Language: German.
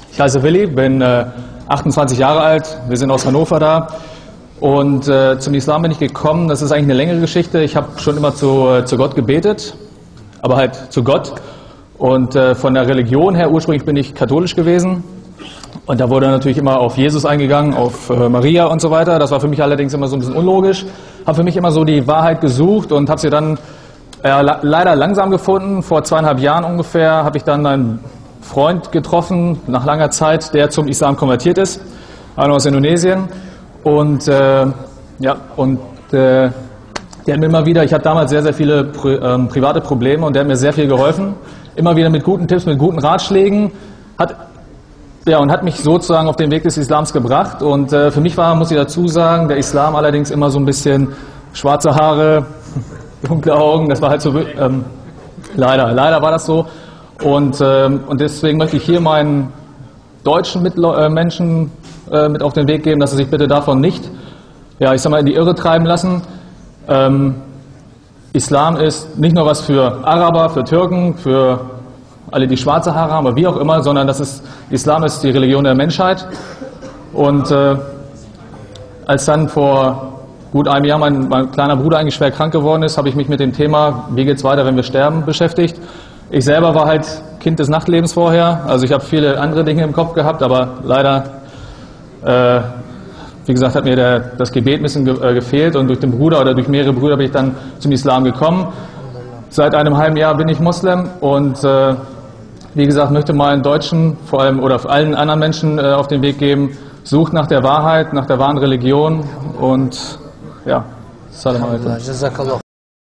Ich heiße Willi, bin 28 Jahre alt, wir sind aus Hannover da und zum Islam bin ich gekommen, das ist eigentlich eine längere Geschichte. Ich habe schon immer zu Gott gebetet, aber halt zu Gott und von der Religion her, ursprünglich bin ich katholisch gewesen und da wurde natürlich immer auf Jesus eingegangen, auf Maria und so weiter. Das war für mich allerdings immer so ein bisschen unlogisch, habe für mich immer so die Wahrheit gesucht und habe sie dann leider langsam gefunden. Vor 2,5 Jahren ungefähr habe ich dann einen Freund getroffen, nach langer Zeit, der zum Islam konvertiert ist, einer aus Indonesien. Und der hat mir immer wieder, ich hatte damals sehr, sehr viele private Probleme und der hat mir sehr viel geholfen. Immer wieder mit guten Tipps, mit guten Ratschlägen. Und hat mich sozusagen auf den Weg des Islams gebracht. Und für mich war, muss ich dazu sagen, der Islam allerdings immer so ein bisschen schwarze Haare, dunkle Augen. Das war halt so, leider war das so. Und deswegen möchte ich hier meinen deutschen Menschen mit auf den Weg geben, dass sie sich bitte davon nicht, ich sag mal, in die Irre treiben lassen. Islam ist nicht nur was für Araber, für Türken, für alle, die schwarze Haare haben, oder wie auch immer, sondern Islam ist die Religion der Menschheit. Und als dann vor gut einem Jahr mein kleiner Bruder eigentlich schwer krank geworden ist, habe ich mich mit dem Thema, wie geht's weiter, wenn wir sterben, beschäftigt. Ich selber war halt Kind des Nachtlebens vorher, also ich habe viele andere Dinge im Kopf gehabt, aber leider, wie gesagt, hat mir das Gebet ein bisschen gefehlt und durch den Bruder oder durch mehrere Brüder bin ich dann zum Islam gekommen. Seit einem halben Jahr bin ich Moslem und wie gesagt, möchte meinen Deutschen vor allem oder allen anderen Menschen auf den Weg geben, sucht nach der Wahrheit, nach der wahren Religion und Salam alaikum.